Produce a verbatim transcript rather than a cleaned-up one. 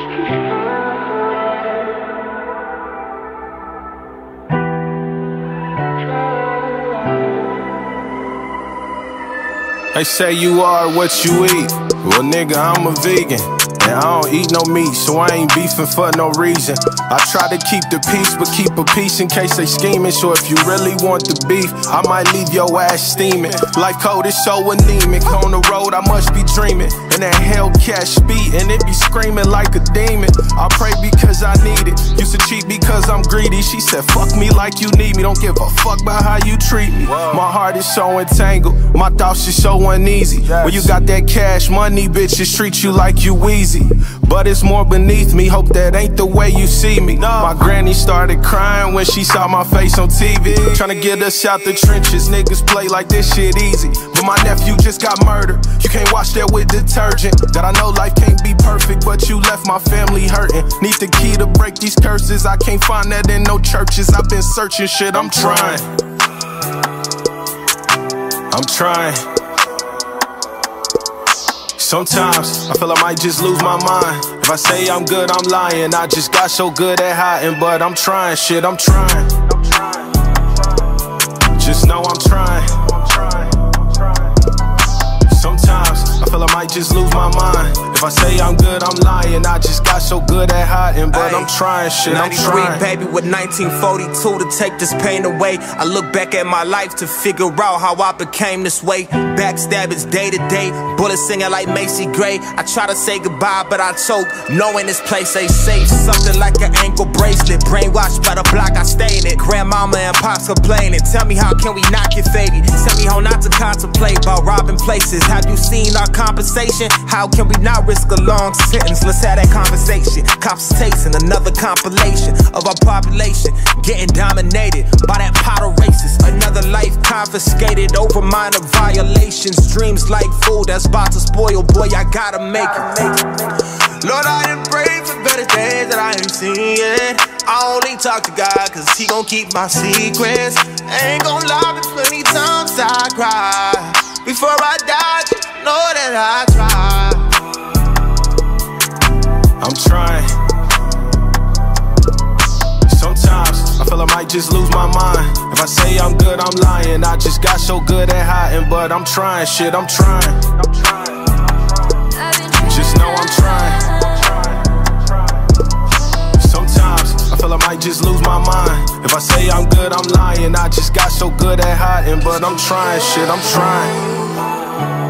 They say you are what you eat. Well, nigga, I'm a vegan, and I don't eat no meat, so I ain't beefing for no reason. I try to keep the peace, but keep a peace in case they scheming. So if you really want the beef, I might leave your ass steaming. Life code is so anemic. On the road, I must be dreaming. And that Hellcat speedin, it be screaming like a demon. I pray because I need it. Used to cheat because I'm greedy. She said, fuck me like you need me. Don't give a fuck about how you treat me. Whoa. My heart is so entangled. My thoughts is so uneasy. Yes. When you got that cash money, bitches treat you like you Weezy. But it's more beneath me. Hope that ain't the way you see me. No. My granny started crying when she saw my face on T V. Tryna get us out the trenches. Niggas play like this shit easy. But my nephew just got murdered. You can't wash that with detergent. God, I know life can't be perfect, but you left my family hurting. Need the key to break these curses. I can't find that in no churches. I've been searching shit. I'm trying. I'm trying. Sometimes I feel I might just lose my mind. If I say I'm good, I'm lying. I just got so good at hiding, but I'm trying, shit, I'm trying. Just know I'm trying. Sometimes I feel I might just lose my mind. If I say I'm good, I'm lying. I just got so good at hiding, but Ay, I'm trying, shit, I'm trying. Baby with nineteen forty-two to take this pain away. I look back at my life to figure out how I became this way. Backstabbers day to day, bullets singing like Macy Gray. I try to say goodbye, but I choke, knowing this place ain't safe. Something like an ankle bracelet, brainwashed by the block I stay in it. Grandmama and pops complaining, tell me how can we not get faded? Tell me how not to contemplate about robbing places. Have you seen our compensation? How can we not risk a long sentence? Let's have that conversation. Cops tasting another compilation of our population getting dominated by that pot of racists. Another life confiscated over minor violations. Dreams like food that's about to spoil, boy, I gotta make it. Lord, I done prayed for better days that I ain't seen yet. I only talk to God cause he gon' keep my secrets. Ain't gon' lie, but plenty times I cry. Before I die, just know that I try. I'm trying. Sometimes I feel I might just lose my mind. If I say I'm good, I'm lying. I just got so good at hiding, but I'm trying, shit, I'm trying. Just know I'm trying. Sometimes I feel I might just lose my mind. If I say I'm good, I'm lying. I just got so good at hiding, but I'm trying, shit, I'm trying.